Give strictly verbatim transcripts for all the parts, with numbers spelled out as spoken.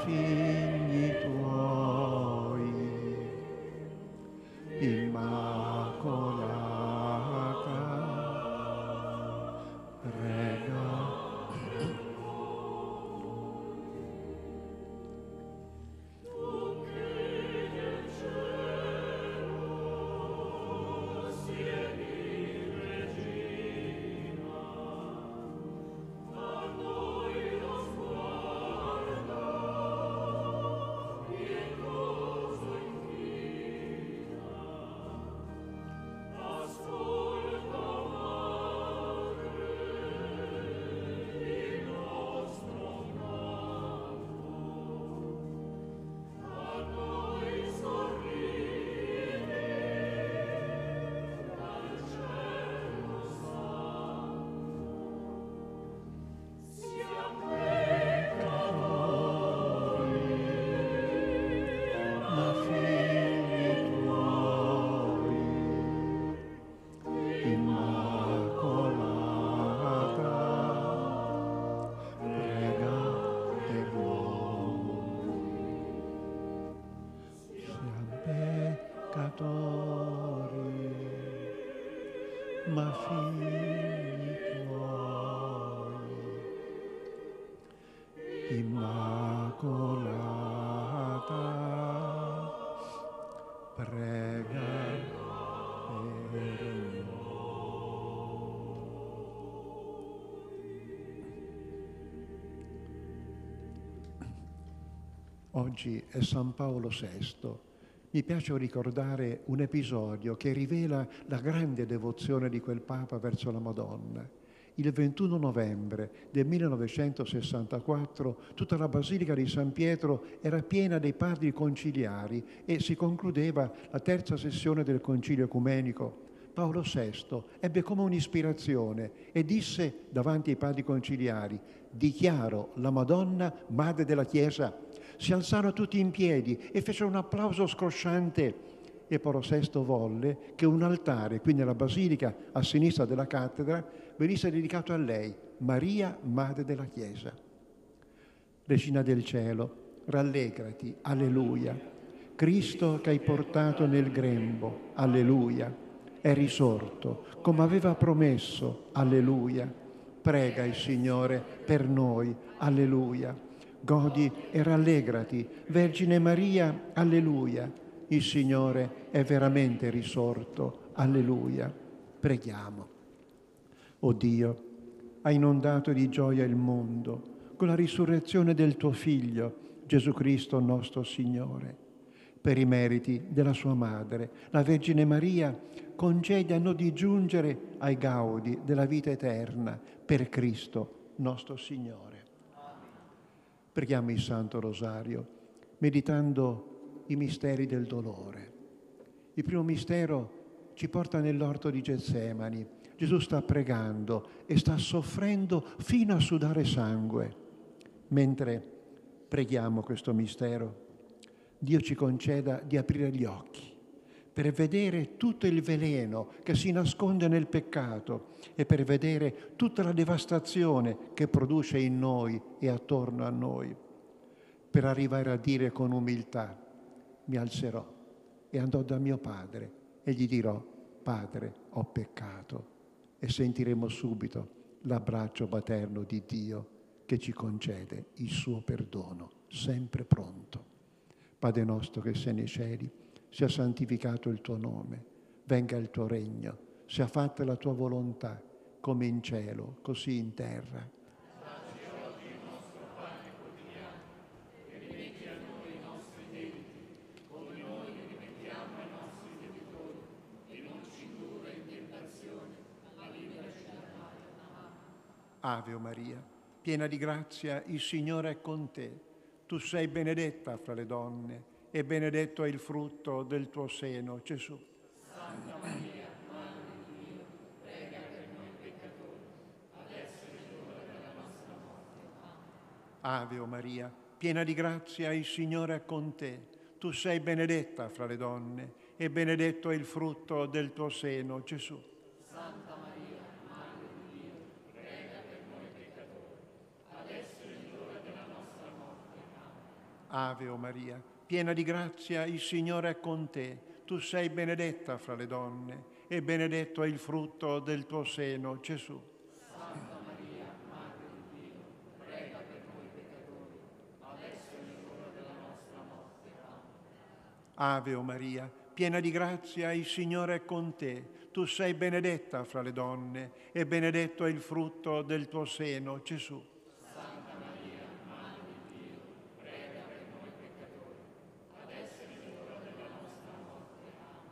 figli tuoi, Immacolata, prega. Ma figli tuoi, Immacolata, prega per noi. Oggi è San Paolo sesto. Mi piace ricordare un episodio che rivela la grande devozione di quel Papa verso la Madonna. Il ventuno novembre del millenovecentosessantaquattro tutta la Basilica di San Pietro era piena dei padri conciliari e si concludeva la terza sessione del Concilio Ecumenico. Paolo sesto ebbe come un'ispirazione e disse davanti ai padri conciliari: «Dichiaro la Madonna Madre della Chiesa». Si alzarono tutti in piedi e fecero un applauso scrosciante e Paolo sesto volle che un altare qui nella Basilica a sinistra della cattedra venisse dedicato a lei, Maria, Madre della Chiesa. Regina del cielo, rallegrati, alleluia. Cristo che hai portato nel grembo, alleluia, è risorto, come aveva promesso, alleluia. Prega il Signore per noi, alleluia. Godi e rallegrati, Vergine Maria, alleluia. Il Signore è veramente risorto, alleluia. Preghiamo. O Dio, hai inondato di gioia il mondo con la risurrezione del tuo Figlio, Gesù Cristo nostro Signore. Per i meriti della sua madre, la Vergine Maria, concediano di giungere ai gaudi della vita eterna per Cristo nostro Signore. Preghiamo il Santo Rosario, meditando i misteri del dolore. Il primo mistero ci porta nell'orto di Getsemani. Gesù sta pregando e sta soffrendo fino a sudare sangue. Mentre preghiamo questo mistero, Dio ci conceda di aprire gli occhi per vedere tutto il veleno che si nasconde nel peccato e per vedere tutta la devastazione che produce in noi e attorno a noi, per arrivare a dire con umiltà: mi alzerò e andrò da mio padre e gli dirò: Padre, ho peccato, e sentiremo subito l'abbraccio paterno di Dio che ci concede il suo perdono, sempre pronto. Padre nostro che sei nei cieli, sia santificato il tuo nome, venga il tuo regno, sia fatta la tua volontà, come in cielo, così in terra. Dacci oggi il nostro pane quotidiano e rimetti a noi i nostri debiti, come noi rimettiamo ai nostri debitori, e non ci indurre in tentazione, ma liberaci dal male. Ave Maria, piena di grazia, il Signore è con te. Tu sei benedetta fra le donne, e benedetto è il frutto del tuo seno, Gesù. Santa Maria, Madre di Dio, prega per noi peccatori, adesso è l'ora della nostra morte. Amen. Ave Maria, piena di grazia, il Signore è con te. Tu sei benedetta fra le donne, e benedetto è il frutto del tuo seno, Gesù. Santa Maria, Madre di Dio, prega per noi peccatori, adesso è l'ora della nostra morte. Amen. Ave o Maria, piena di grazia, il Signore è con te. Tu sei benedetta fra le donne e benedetto è il frutto del tuo seno, Gesù. Santa Maria, Madre di Dio, prega per noi peccatori, adesso è l'ora della nostra morte. Amen. Ave o Maria, piena di grazia, il Signore è con te. Tu sei benedetta fra le donne e benedetto è il frutto del tuo seno, Gesù. Santa Maria, Madre di Dio, prega per noi peccatori, adesso è l'ora della nostra morte.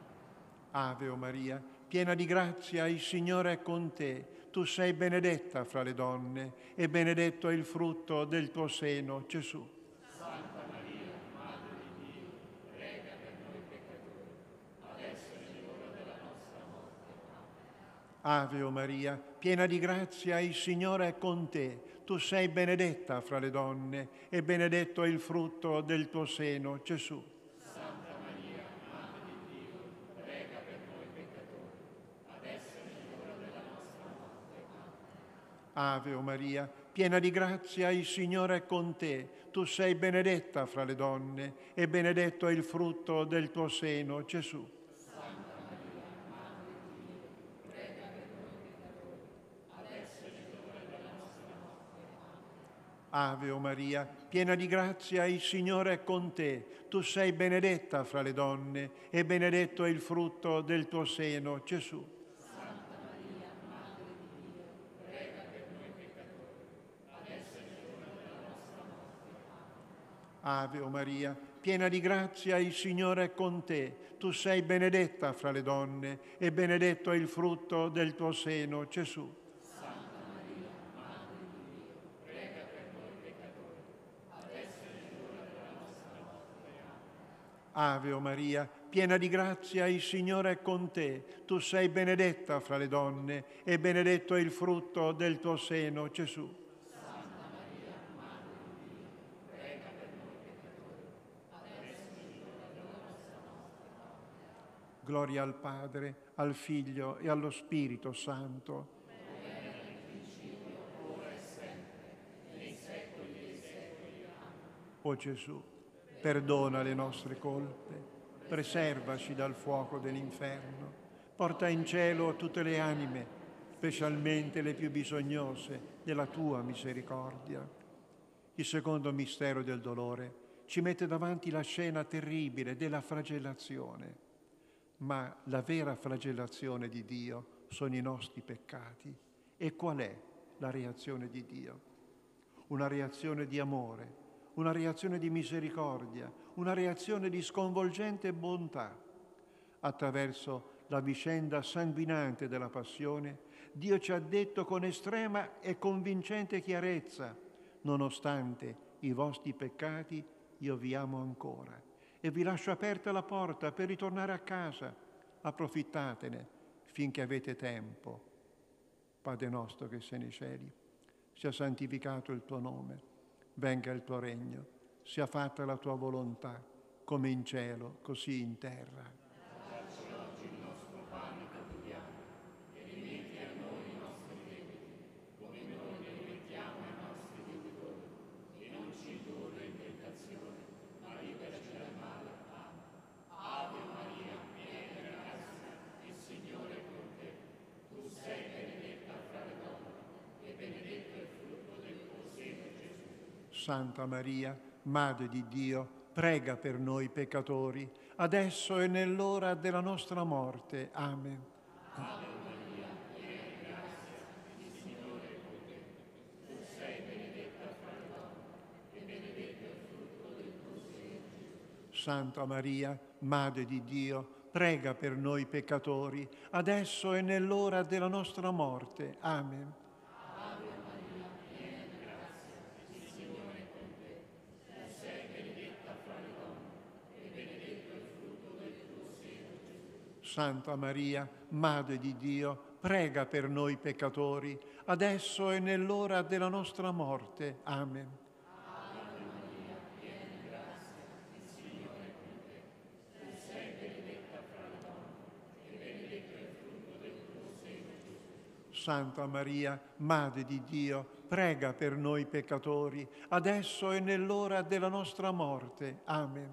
Amen. Ave o Maria, piena di grazia, il Signore è con te. Tu sei benedetta fra le donne e benedetto è il frutto del tuo seno, Gesù. Santa Maria, Madre di Dio, prega per noi peccatori, adesso è l'ora della nostra morte. Amen. Ave o Maria, piena di grazia, il Signore è con te. Tu sei benedetta fra le donne e benedetto è il frutto del tuo seno, Gesù. Santa Maria, Madre di Dio, prega per noi peccatori, adesso è l'ora della nostra morte. Amen. Ave o Maria, piena di grazia, il Signore è con te. Tu sei benedetta fra le donne e benedetto è il frutto del tuo seno, Gesù. Santa Maria, Madre di Dio, prega per noi peccatori, adesso è l'ora della nostra morte. Amen. Ave o Maria, piena di grazia, il Signore è con te. Tu sei benedetta fra le donne e benedetto è il frutto del tuo seno, Gesù. Santa Maria, Madre di Dio, prega per noi peccatori, adesso è l'ora della nostra morte. Amen. Ave o Maria, piena di grazia, il Signore è con te. Tu sei benedetta fra le donne e benedetto è il frutto del tuo seno, Gesù. Santa Maria, Madre di Dio, prega per noi peccatori, adesso è l'ora della nostra morte. Amen. Ave o Maria, piena di grazia, il Signore è con te. Tu sei benedetta fra le donne e benedetto è il frutto del tuo seno, Gesù. Santa Maria, Madre di Dio, prega per noi peccatori, adesso è l'ora della nostra morte. Amen. Gloria al Padre, al Figlio e allo Spirito Santo. O Gesù, perdona le nostre colpe, preservaci dal fuoco dell'inferno, porta in cielo tutte le anime, specialmente le più bisognose della tua misericordia. Il secondo mistero del dolore ci mette davanti la scena terribile della flagellazione, ma la vera flagellazione di Dio sono i nostri peccati. E qual è la reazione di Dio? Una reazione di amore, una reazione di misericordia, una reazione di sconvolgente bontà. Attraverso la vicenda sanguinante della passione, Dio ci ha detto con estrema e convincente chiarezza: nonostante i vostri peccati, io vi amo ancora e vi lascio aperta la porta per ritornare a casa. Approfittatene finché avete tempo. Padre nostro che sei nei cieli, sia santificato il tuo nome. Venga il tuo regno, sia fatta la tua volontà, come in cielo, così in terra. Dacci oggi il nostro pane quotidiano e rimetti a noi i nostri debiti, come noi ne rimettiamo ai nostri debitori, e non ci indurre in tentazione, ma liberaci dal male. Amen. Ave Maria, piena di grazia, il Signore è con te. Tu sei benedetta fra le donne, e benedetto è il frutto del tuo seno, Gesù. Santa Maria, Madre di Dio, prega per noi peccatori, adesso e nell'ora della nostra morte. Amen. Ave Maria, piena di grazia, il Signore è con te. Tu sei benedetta fra le donne, e benedetto è il frutto del tuo seno, Gesù. Santa Maria, Madre di Dio, prega per noi peccatori, adesso e nell'ora della nostra morte. Amen. Ave Maria, piena di grazia, il Signore è con te. Tu sei benedetta fra le donne, e benedetto è il frutto del tuo seno, Gesù. Santa Maria, Madre di Dio, prega per noi peccatori, adesso e nell'ora della nostra morte. Amen. Ave Maria, piena di grazia, il Signore è con te. Tu sei benedetta fra le donne, e benedetto è il frutto del tuo seno, Gesù. Santa Maria, Madre di Dio, prega per noi peccatori, adesso e nell'ora della nostra morte. Amen.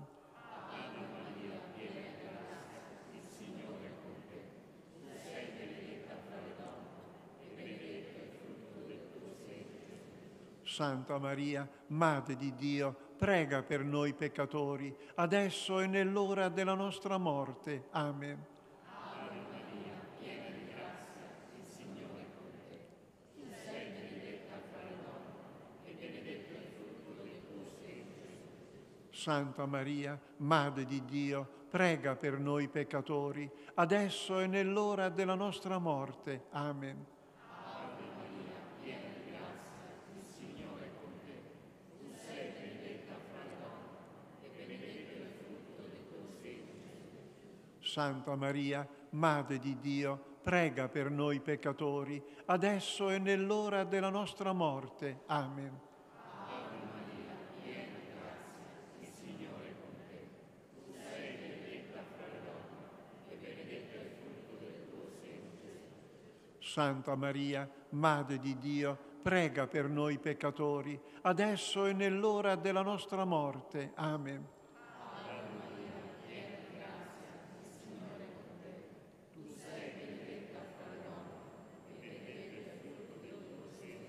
Santa Maria, Madre di Dio, prega per noi peccatori, adesso e nell'ora della nostra morte. Amen. Ave Maria, piena di grazia, il Signore è con te. Tu sei benedetta fra le donne, e benedetto è il frutto del tuo seno, Gesù. Santa Maria, Madre di Dio, prega per noi peccatori, adesso e nell'ora della nostra morte. Amen. Ave Maria, piena di grazia, il Signore è con te. Tu sei benedetta fra le donne, e benedetto è il frutto del tuo seno, Gesù. Santa Maria, Madre di Dio, prega per noi peccatori, adesso e nell'ora della nostra morte. Amen. Ave Maria, piena di grazia, il Signore è con te. Tu sei benedetta fra le donne, e benedetto è il frutto del tuo seno, Gesù. Santa Maria, Madre di Dio, prega per noi peccatori, adesso e nell'ora della nostra morte. Amen. Ave Maria, piena di grazia, il Signore è con te. Tu sei benedetta fra le donne, e benedetto è il frutto del tuo seno,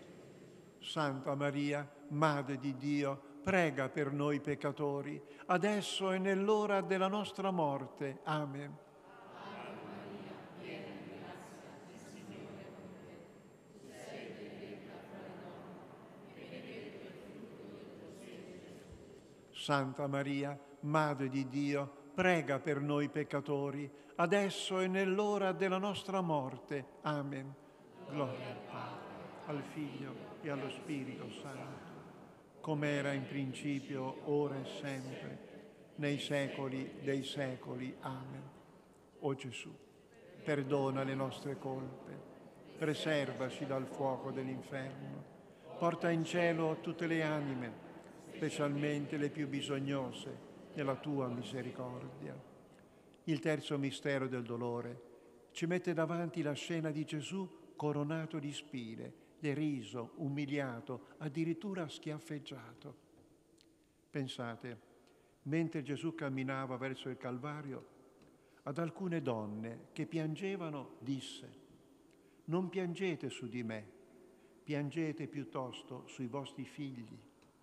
Gesù. Santa Maria, Madre di Dio, prega per noi peccatori, adesso e nell'ora della nostra morte. Amen. Ave Maria, piena di grazia, il Signore è con te. Tu sei benedetta fra le donne, e benedetto è il frutto del tuo seno, Gesù. Santa Maria, Madre di Dio, prega per noi peccatori, adesso e nell'ora della nostra morte. Amen. Gloria al Padre, al Figlio e allo Spirito Santo, come era in principio, ora e sempre, nei secoli dei secoli. Amen. O Gesù, perdona le nostre colpe, preservaci dal fuoco dell'inferno, porta in cielo tutte le anime, specialmente le più bisognose della tua misericordia. Il terzo mistero del dolore ci mette davanti la scena di Gesù coronato di spine, deriso, umiliato, addirittura schiaffeggiato. Pensate, mentre Gesù camminava verso il Calvario, ad alcune donne che piangevano disse: non piangete su di me, piangete piuttosto sui vostri figli.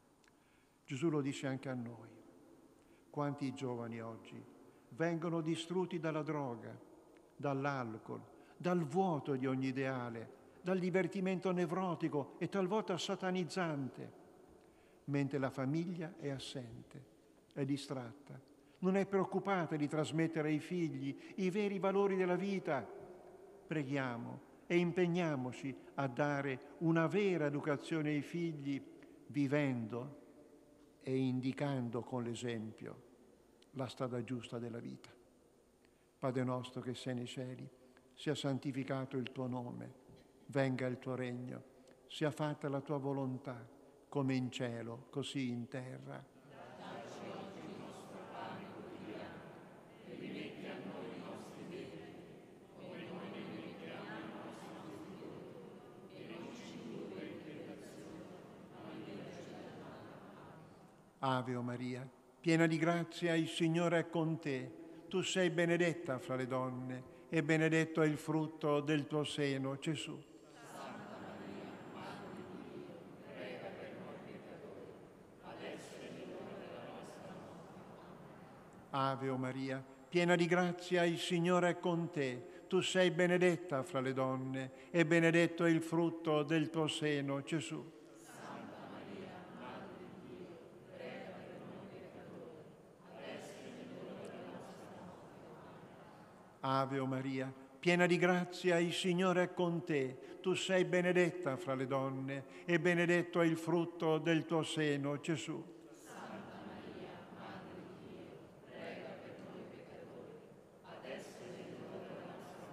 Gesù lo dice anche a noi. Quanti giovani oggi vengono distrutti dalla droga, dall'alcol, dal vuoto di ogni ideale, dal divertimento nevrotico e talvolta satanizzante, mentre la famiglia è assente, è distratta, non è preoccupata di trasmettere ai figli i veri valori della vita. Preghiamo e impegniamoci a dare una vera educazione ai figli, vivendo e indicando con l'esempio la strada giusta della vita. Padre nostro che sei nei cieli, sia santificato il tuo nome, venga il tuo regno, sia fatta la tua volontà, come in cielo, così in terra. Dacci oggi il nostro pane quotidiano, e rimetti a noi i nostri debiti, come noi ne rimettiamo ai nostri debitori, e non ci indurre in tentazione, ma liberaci dal male. Ave o Maria, piena di grazia, il Signore è con te. Tu sei benedetta fra le donne, e benedetto è il frutto del tuo seno, Gesù. Santa Maria, Madre di Dio, prega per noi peccatori, adesso è l'ora della nostra morte. Ave o Maria, piena di grazia, il Signore è con te. Tu sei benedetta fra le donne, e benedetto è il frutto del tuo seno, Gesù. Santa Maria, Madre di Dio, prega per noi peccatori, adesso è l'ora della nostra morte. Ave o Maria, piena di grazia, il Signore è con te. Tu sei benedetta fra le donne, e benedetto è il frutto del tuo seno, Gesù. Santa Maria, Madre di Dio, prega per noi peccatori, adesso è l'ora della nostra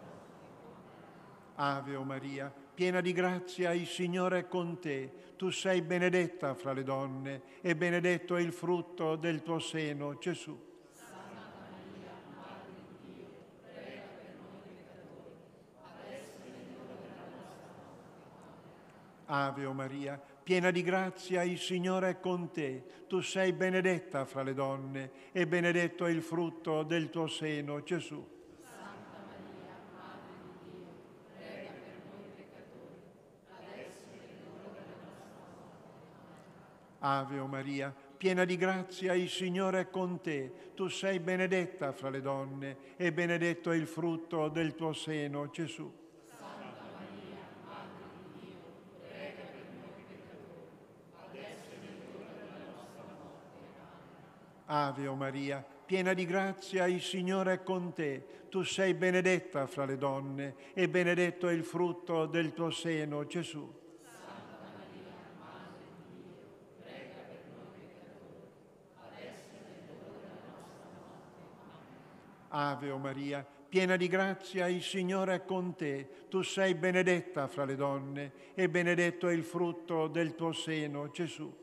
morte. Ave o Maria, piena di grazia, il Signore è con te. Tu sei benedetta fra le donne, e benedetto è il frutto del tuo seno, Gesù. Santa Maria, Madre di Dio, prega per noi peccatori, adesso è l'ora della nostra morte. Ave Maria, piena di grazia, il Signore è con te. Tu sei benedetta fra le donne e benedetto è il frutto del tuo seno, Gesù. Santa Maria, Madre di Dio, prega per noi peccatori, adesso è l'ora della nostra morte. Ave Maria, piena di grazia, il Signore è con te. Tu sei benedetta fra le donne e benedetto è il frutto del tuo seno, Gesù. Santa Maria, Madre di Dio, prega per noi peccatori, adesso è l'ora della nostra morte. Ave Maria, piena di grazia, il Signore è con te. Tu sei benedetta fra le donne e benedetto è il frutto del tuo seno, Gesù. Santa Maria, Madre di Dio, prega per noi peccatori, adesso è l'ora della nostra morte. Ave Maria, piena di grazia, il Signore è con te. Tu sei benedetta fra le donne e benedetto è il frutto del tuo seno, Gesù.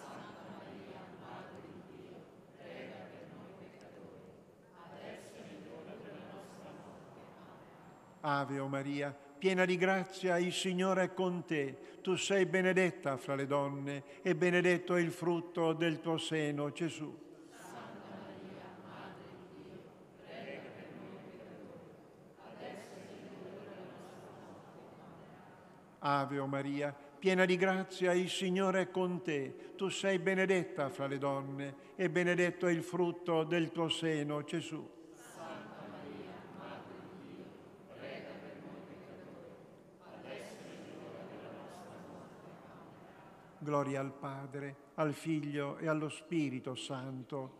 Ave Maria, piena di grazia, il Signore è con te. Tu sei benedetta fra le donne e benedetto è il frutto del tuo seno, Gesù. Santa Maria, Madre di Dio, prega per noi peccatori, adesso è l'ora della nostra morte. Ave Maria, piena di grazia, il Signore è con te. Tu sei benedetta fra le donne e benedetto è il frutto del tuo seno, Gesù. Santa Maria, Madre di Dio, prega per noi peccatori, adesso è l'ora della nostra morte. Gloria al Padre, al Figlio e allo Spirito Santo.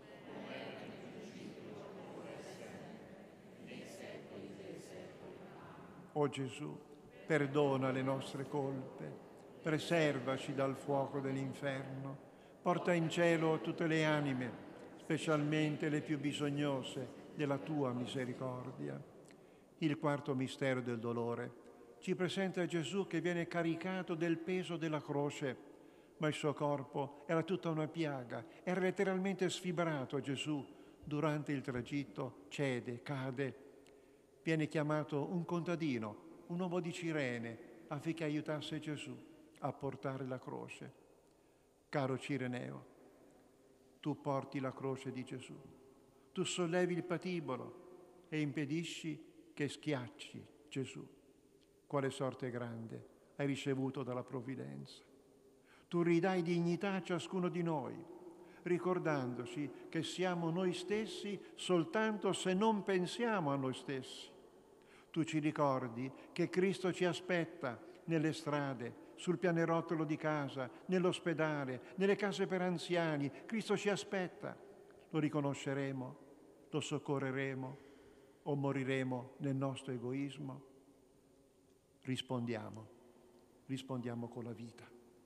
O Gesù, perdona le nostre colpe, preservaci dal fuoco dell'inferno, porta in cielo tutte le anime, specialmente le più bisognose della tua misericordia. Il quarto mistero del dolore ci presenta Gesù che viene caricato del peso della croce, ma il suo corpo era tutta una piaga, era letteralmente sfibrato. Gesù, durante il tragitto, cede, cade. Viene chiamato un contadino, un uomo di Cirene, affinché aiutasse Gesù a portare la croce. Caro Cireneo, tu porti la croce di Gesù, tu sollevi il patibolo e impedisci che schiacci Gesù. Quale sorte grande hai ricevuto dalla provvidenza. Tu ridai dignità a ciascuno di noi, ricordandoci che siamo noi stessi soltanto se non pensiamo a noi stessi. Tu ci ricordi che Cristo ci aspetta nelle strade, sul pianerottolo di casa, nell'ospedale, nelle case per anziani. Cristo ci aspetta. Lo riconosceremo, lo soccorreremo o moriremo nel nostro egoismo? Rispondiamo, rispondiamo con la vita.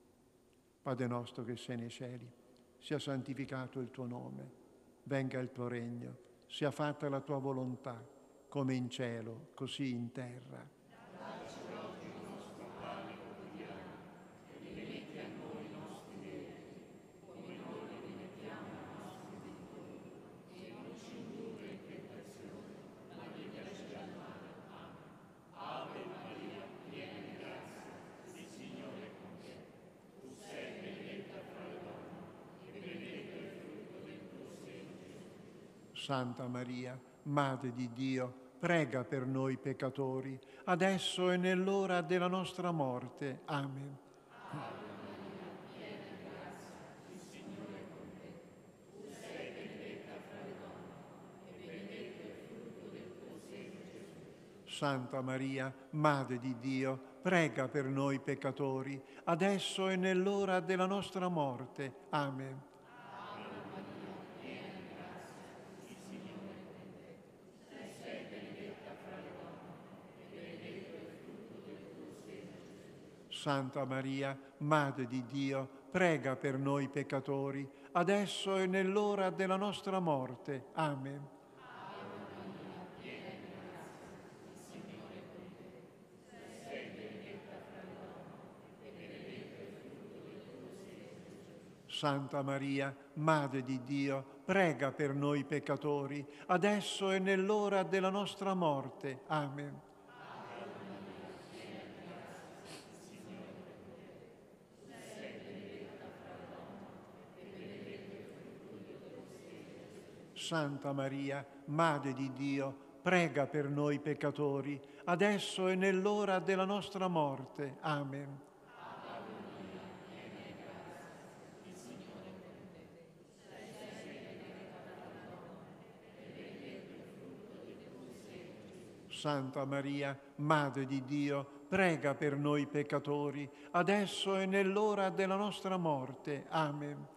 Padre nostro che sei nei cieli, sia santificato il tuo nome, venga il tuo regno, sia fatta la tua volontà, come in cielo, così in terra. Dacci oggi il nostro pane quotidiano e rimetti a noi i nostri debiti, come noi li rimettiamo ai nostri debitori, e non ci indurre in tentazione, ma liberaci dal male. Amen. Ave Maria, piena di grazia, il Signore è con te. Tu sei benedetta fra le donne, e benedetto è il frutto del tuo seno, Gesù. Santa Maria, Madre di Dio, prega per noi peccatori, adesso e nell'ora della nostra morte. Amen. Ave Maria, piena di grazia, il Signore è con te. Tu sei benedetta fra le donne, e benedetto è il frutto del tuo seno, Gesù. Santa Maria, Madre di Dio, prega per noi peccatori, adesso e nell'ora della nostra morte. Amen. Santa Maria, Madre di Dio, prega per noi peccatori, adesso e nell'ora della nostra morte. Amen. Santa Maria, Madre di Dio, prega per noi peccatori, adesso e nell'ora della nostra morte. Amen. Santa Maria, Madre di Dio, prega per noi peccatori, adesso e nell'ora della nostra morte. Amen. Santa Maria, Madre di Dio, prega per noi peccatori, adesso e nell'ora della nostra morte. Amen.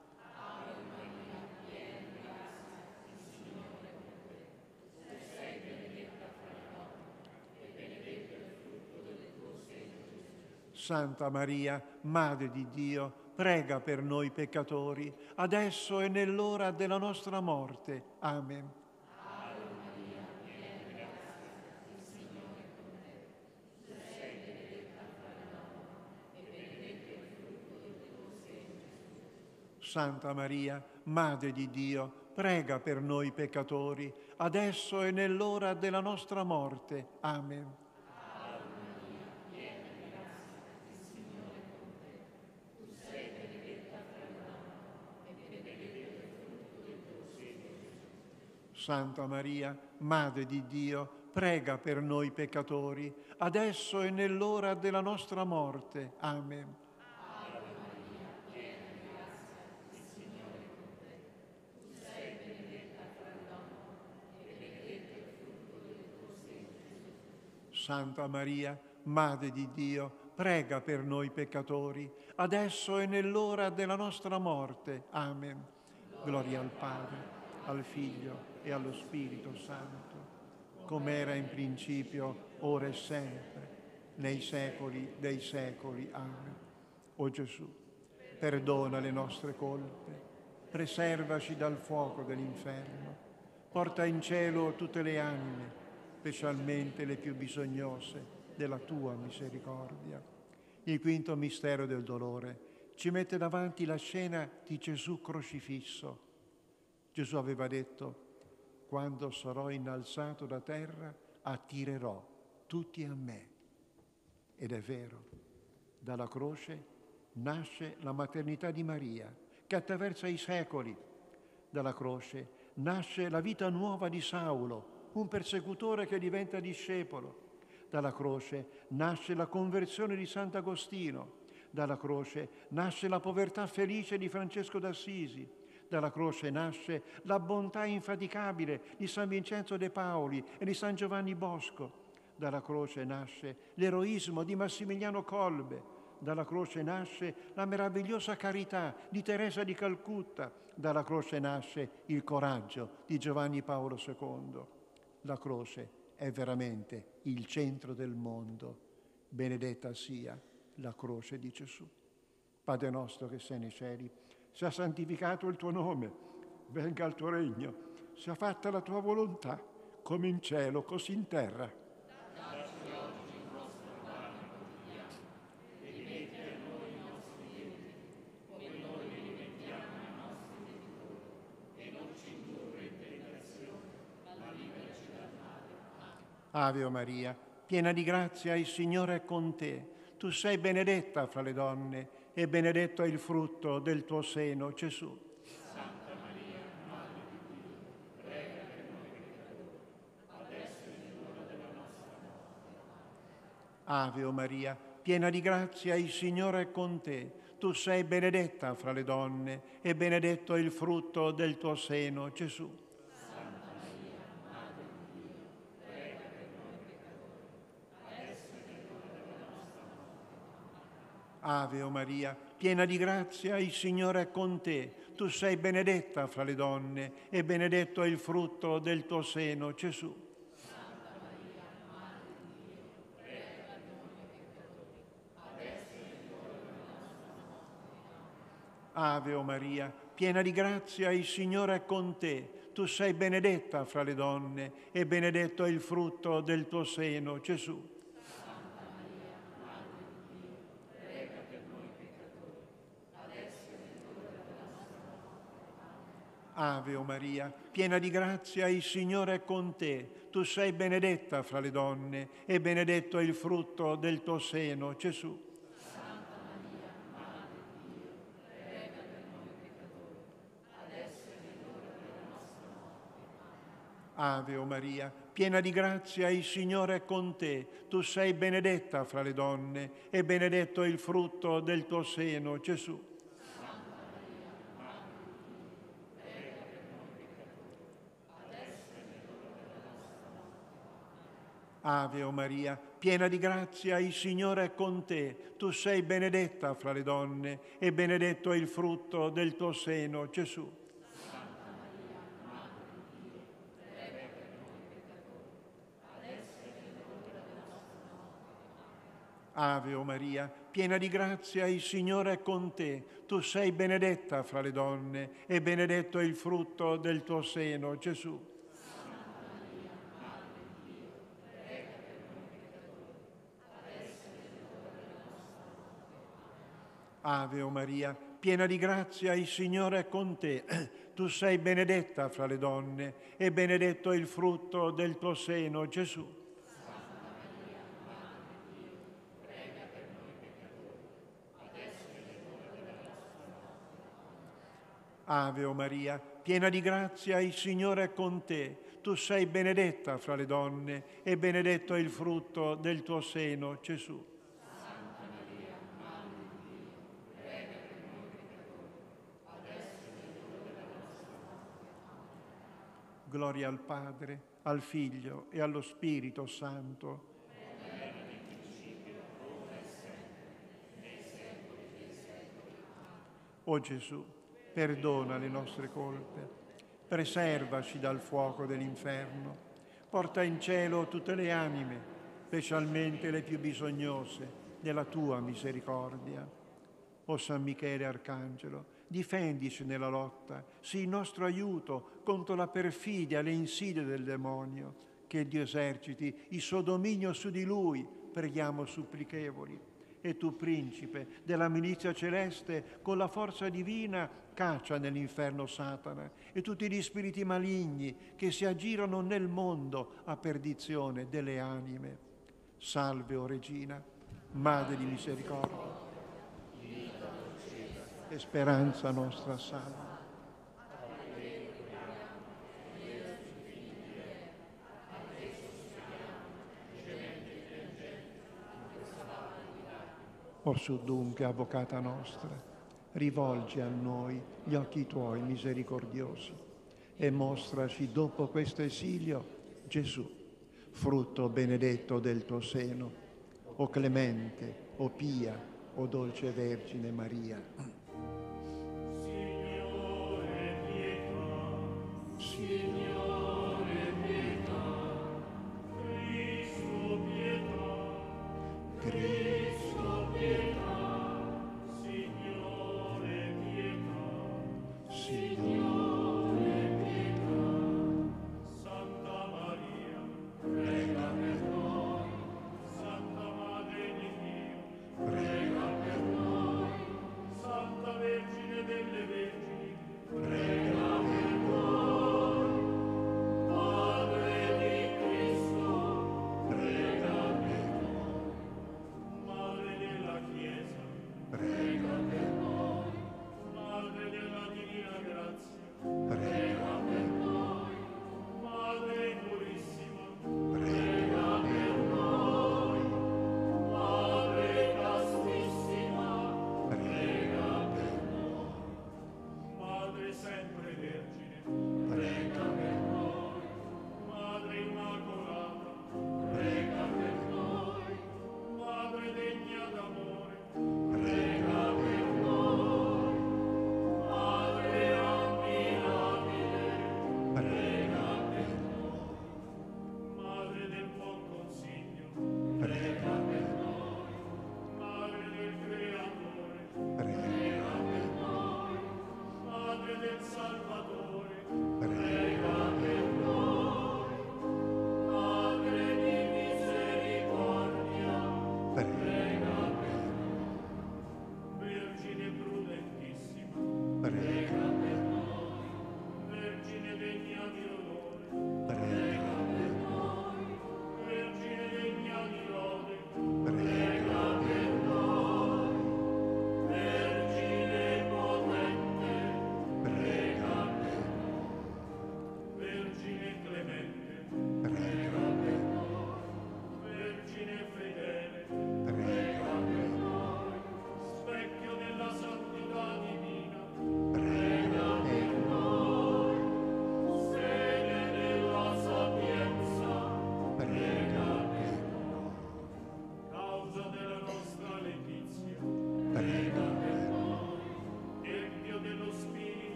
Santa Maria, Madre di Dio, prega per noi peccatori, adesso e nell'ora della nostra morte. Amen. Santa Maria, Madre di Dio, prega per noi peccatori, adesso e nell'ora della nostra morte. Amen. Santa Maria, Madre di Dio, prega per noi peccatori, adesso e nell'ora della nostra morte. Amen. Santa Maria, Madre di Dio, prega per noi peccatori, adesso e nell'ora della nostra morte. Amen. Gloria al Padre, al Figlio e allo Spirito Santo, come era in principio, ora e sempre, nei secoli dei secoli. Amen. O Gesù, perdona le nostre colpe, preservaci dal fuoco dell'inferno, porta in cielo tutte le anime, specialmente le più bisognose della tua misericordia. Il quinto mistero del dolore ci mette davanti la scena di Gesù crocifisso. Gesù aveva detto: quando sarò innalzato da terra, attirerò tutti a me. Ed è vero, dalla croce nasce la maternità di Maria, che attraversa i secoli. Dalla croce nasce la vita nuova di Saulo, un persecutore che diventa discepolo. Dalla croce nasce la conversione di Sant'Agostino. Dalla croce nasce la povertà felice di Francesco d'Assisi. Dalla croce nasce la bontà infaticabile di San Vincenzo de Paoli e di San Giovanni Bosco. Dalla croce nasce l'eroismo di Massimiliano Kolbe. Dalla croce nasce la meravigliosa carità di Teresa di Calcutta. Dalla croce nasce il coraggio di Giovanni Paolo secondo. La croce è veramente il centro del mondo. Benedetta sia la croce di Gesù. Padre nostro che sei nei cieli, sia santificato il tuo nome, venga il tuo regno, sia fatta la tua volontà, come in cielo, così in terra. Dacci oggi il nostro pane quotidiano e rimetti a noi i nostri debiti, come noi li rimettiamo ai nostri debitori, e non ci indurre in tentazione, ma liberaci dal male. Ave o Maria, piena di grazia, il Signore è con te. Tu sei benedetta fra le donne e benedetto è il frutto del tuo seno, Gesù. Santa Maria, Madre di Dio, prega per noi peccatori, adesso è l'ora della nostra morte. Ave o Maria, piena di grazia, il Signore è con te. Tu sei benedetta fra le donne e benedetto è il frutto del tuo seno, Gesù. Santa Maria, Madre di Dio, prega per noi peccatori, adesso è l'ora della nostra morte. Ave o Maria, piena di grazia, il Signore è con te. Tu sei benedetta fra le donne e benedetto è il frutto del tuo seno, Gesù. Santa Maria, Madre di Dio, prega per noi peccatori, adesso è l'ora della nostra morte. Ave o Maria, piena di grazia, il Signore è con te. Tu sei benedetta fra le donne e benedetto è il frutto del tuo seno, Gesù. Santa Maria, Madre di Dio, prega per noi peccatori, adesso è l'ora della nostra morte. Ave o Maria, piena di grazia, il Signore è con te. Tu sei benedetta fra le donne e benedetto è il frutto del tuo seno, Gesù. Santa Maria, Madre di Dio, prega per noi peccatori, adesso è l'ora della nostra morte. Ave o Maria, piena di grazia, il Signore è con te. Tu sei benedetta fra le donne e benedetto è il frutto del tuo seno, Gesù. Ave o Maria, piena di grazia, il Signore è con te. Tu sei benedetta fra le donne e benedetto è il frutto del tuo seno, Gesù. Ave o Maria, piena di grazia, il Signore è con te. Tu sei benedetta fra le donne e benedetto è il frutto del tuo seno, Gesù. Ave o Maria, piena di grazia, il Signore è con te. Tu sei benedetta fra le donne e benedetto è il frutto del tuo seno, Gesù. Ave o Maria, piena di grazia, il Signore è con te. Tu sei benedetta fra le donne e benedetto è il frutto del tuo seno, Gesù. Santa Maria, Madre di Dio, prega per noi peccatori, adesso è l'ora della nostra morte. Gloria al Padre, al Figlio e allo Spirito Santo. O Gesù, perdona le nostre colpe, preservaci dal fuoco dell'inferno, porta in cielo tutte le anime, specialmente le più bisognose della tua misericordia. O San Michele Arcangelo, difendici nella lotta, sii il nostro aiuto contro la perfidia e le insidie del demonio, che Dio eserciti il suo dominio su di lui, preghiamo supplichevoli. E tu, principe della milizia celeste, con la forza divina caccia nell'inferno Satana e tutti gli spiriti maligni che si aggirano nel mondo a perdizione delle anime. Salve, o Regina, Madre di misericordia, e speranza nostra salva. Orsù dunque, Avvocata nostra, rivolgi a noi gli occhi tuoi misericordiosi e mostraci dopo questo esilio Gesù, frutto benedetto del tuo seno, o clemente, o pia, o dolce Vergine Maria. Signore pietà, Signore pietà, Cristo pietà, Cristo pietà, Signore pietà, Signore pietà, Santa Maria, prega per noi, Santa Madre di Dio, prega per noi, Santa Vergine delle Vergini, prega per noi,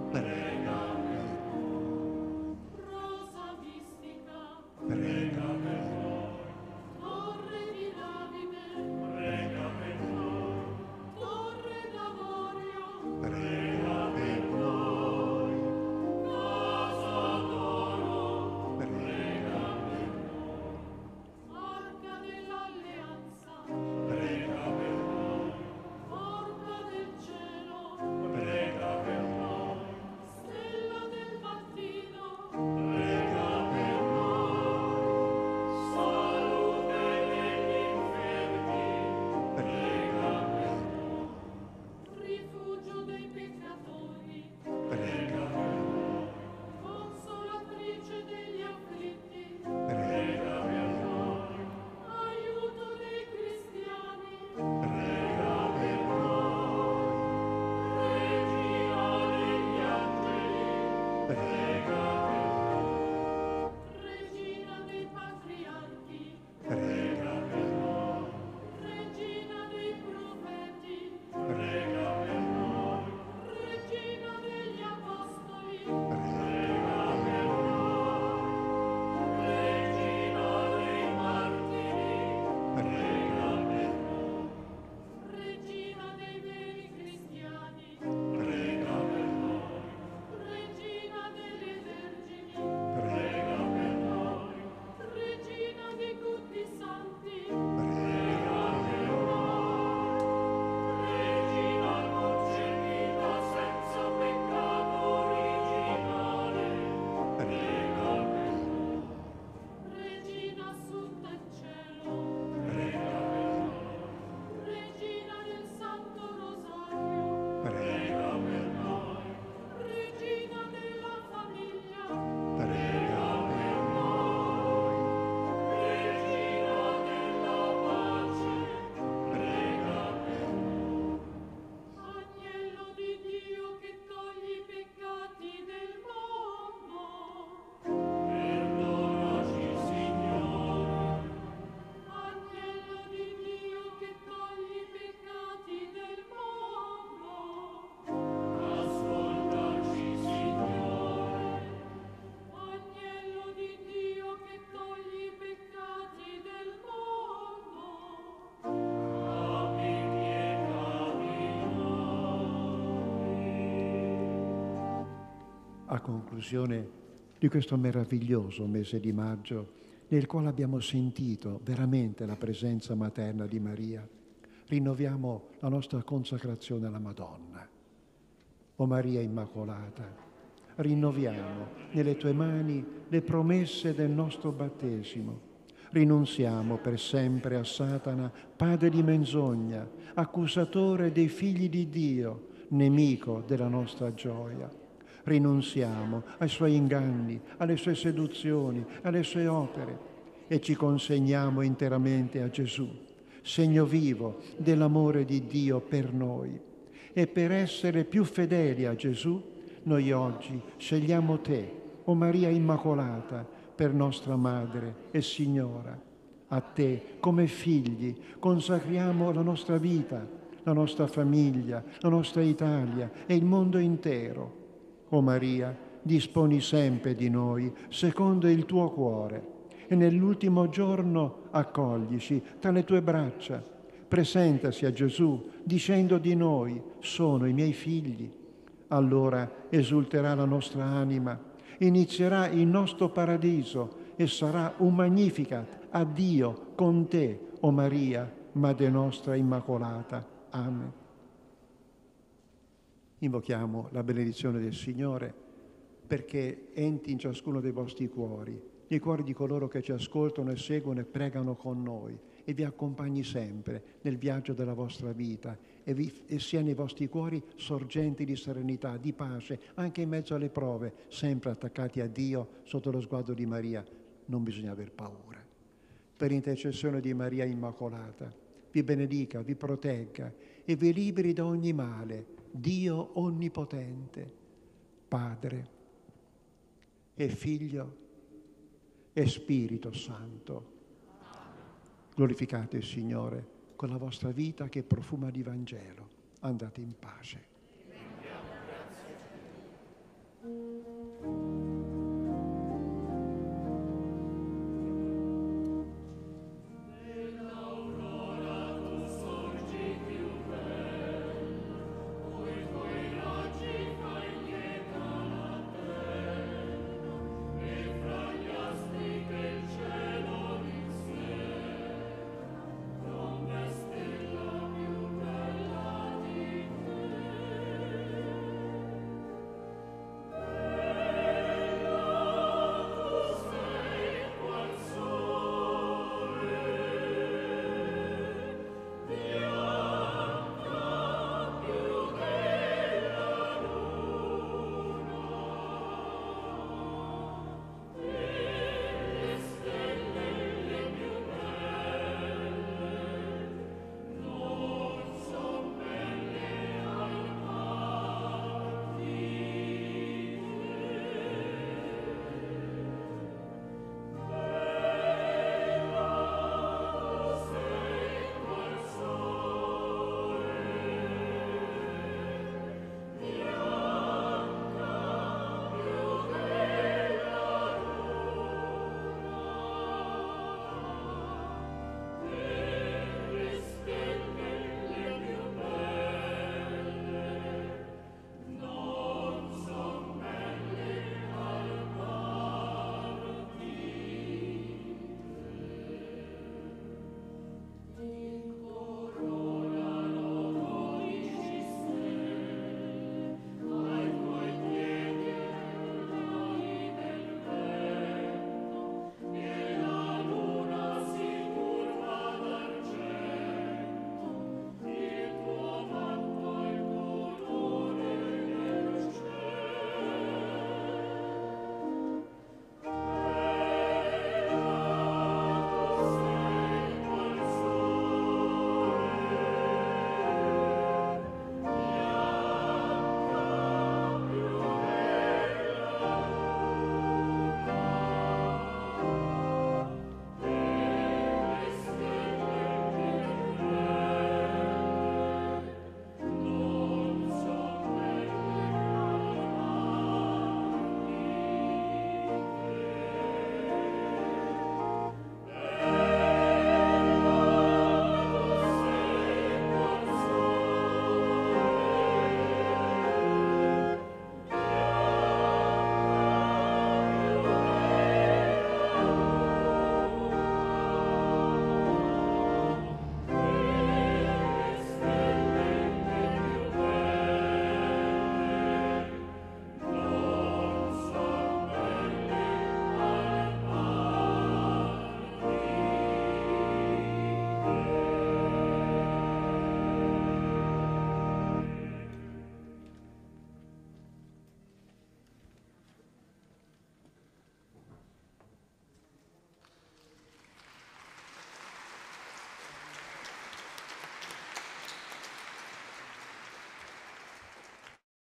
prega per noi. Rosa mistica, Prega per noi. torre di Davide, Prega per noi. torre d'avorio, Prega per noi. casa d'oro, Prega per arca dell'alleanza, prega per noi. porta del cielo, Prega per noi. stella del mattino, Prega per noi. salute degli infermi, Prega per noi. rifugio dei peccatori, Prega per noi. consolatrice degli afflitti, Prega per noi. aiuto dei cristiani, Prega per noi. regina degli angeli, Prega per noi. regina dei patriarchi, Prega per noi. regina dei profeti, Prega per noi. regina degli apostoli, Prega per noi. regina dei martiri, Prega per noi. regina dei veri cristiani, Prega per noi. regina delle vergini, Prega per noi. regina di tutti i santi, Prega per regina concepita senza peccato originale, Prega per noi. regina assunta in cielo, Prega per noi. regina del Santo Rosario, Prega per noi. regina della famiglia, Prega per noi. regina della pace, Prega per noi. agnello di Dio che togli i peccati del mondo, perdonaci Signore, agnello di Dio che togli i peccati del mondo, ascoltaci Signore, agnello di Dio che togli i peccati del mondo, abbi pietà di noi. A conclusione di questo meraviglioso mese di maggio, nel quale abbiamo sentito veramente la presenza materna di Maria, rinnoviamo la nostra consacrazione alla Madonna. O Maria Immacolata, rinnoviamo nelle tue mani le promesse del nostro battesimo. Rinunziamo per sempre a Satana, padre di menzogna, accusatore dei figli di Dio, nemico della nostra gioia. Rinunziamo ai suoi inganni, alle sue seduzioni, alle sue opere e ci consegniamo interamente a Gesù, segno vivo dell'amore di Dio per noi. E per essere più fedeli a Gesù, noi oggi scegliamo te, o Maria Immacolata, per nostra Madre e Signora. A te, come figli, consacriamo la nostra vita, la nostra famiglia, la nostra Italia e il mondo intero. O Maria, disponi sempre di noi secondo il tuo cuore e nell'ultimo giorno accoglici tra le tue braccia. Presentasi a Gesù dicendo di noi: sono i miei figli. Allora esulterà la nostra anima, inizierà il nostro paradiso e sarà un Magnificat a Dio con te, o Maria, Madre nostra Immacolata. Amen. Invochiamo la benedizione del Signore perché entri in ciascuno dei vostri cuori, nei cuori di coloro che ci ascoltano e seguono e pregano con noi, e vi accompagni sempre nel viaggio della vostra vita e, vi, e sia nei vostri cuori sorgenti di serenità, di pace, anche in mezzo alle prove, sempre attaccati a Dio sotto lo sguardo di Maria. Non bisogna aver paura. Per intercessione di Maria Immacolata, vi benedica, vi protegga e vi liberi da ogni male Dio Onnipotente, Padre e Figlio e Spirito Santo. Glorificate il Signore con la vostra vita che profuma di Vangelo. Andate in pace. Amen.